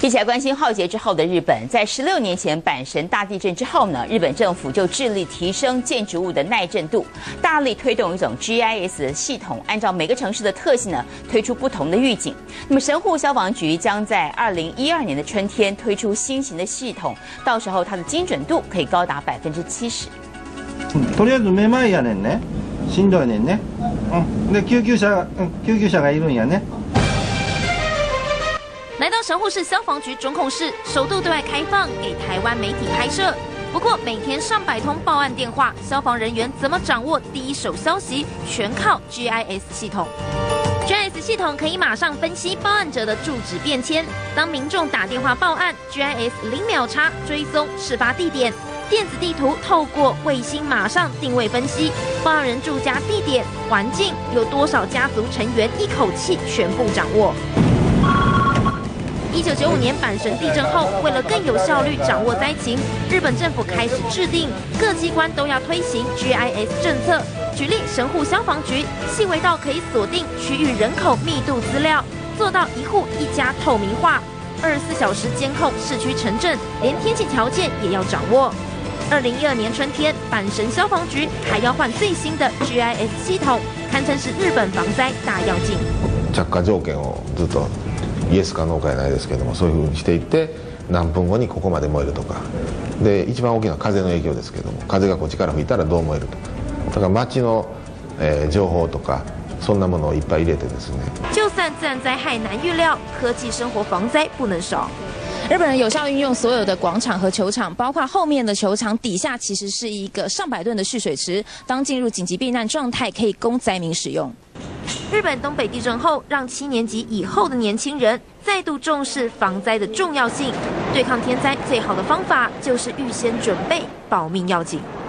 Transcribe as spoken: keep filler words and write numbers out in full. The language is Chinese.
一起来关心浩劫之后的日本，在十六年前阪神大地震之后呢，日本政府就致力提升建筑物的耐震度，大力推动一种 G I S 的系统，按照每个城市的特性呢，推出不同的预警。那么神户消防局将在二零一二年的春天推出新型的系统，到时候它的精准度可以高达百分之七十。 とりあえずめまいやねんね。しんどいねんね。うん。で救急車、うん、救急車がいるんやね。 来到神户市消防局中控室，首度对外开放给台湾媒体拍摄。不过每天上百通报案电话，消防人员怎么掌握第一手消息，全靠 G I S 系统。G I S 系统可以马上分析报案者的住址变迁。当民众打电话报案 ，G I S 零秒查追踪事发地点，电子地图透过卫星马上定位分析报案人住家地点、环境，有多少家族成员，一口气全部掌握。 一九九五年阪神地震后，为了更有效率掌握灾情，日本政府开始制定各机关都要推行 G I S 政策。举例，神户消防局细微到可以锁定区域人口密度资料，做到一户一家透明化，二十四小时监控市区城镇，连天气条件也要掌握。二零一二年春天，阪神消防局还要换最新的 G I S 系统，堪称是日本防灾大要进。 着火条件をずっと イエスかノーかじゃないですけども、そういうふうにしていって何分後にここまで燃えるとかで、一番大きな風の影響ですけども、風がこっちから吹いたらどう燃えるとか、だから街の、えー、情報とかそんなものをいっぱい入れてですね。 就算自然灾害难预料，科技生活防灾不能少。 日本人有效运用所有的广场和球场，包括后面的球场底下其实是一个上百吨的蓄水池，当进入紧急避难状态，可以供灾民使用。 日本东北地震后，让七年级以后的年轻人再度重视防灾的重要性。对抗天灾最好的方法就是预先准备，保命要紧。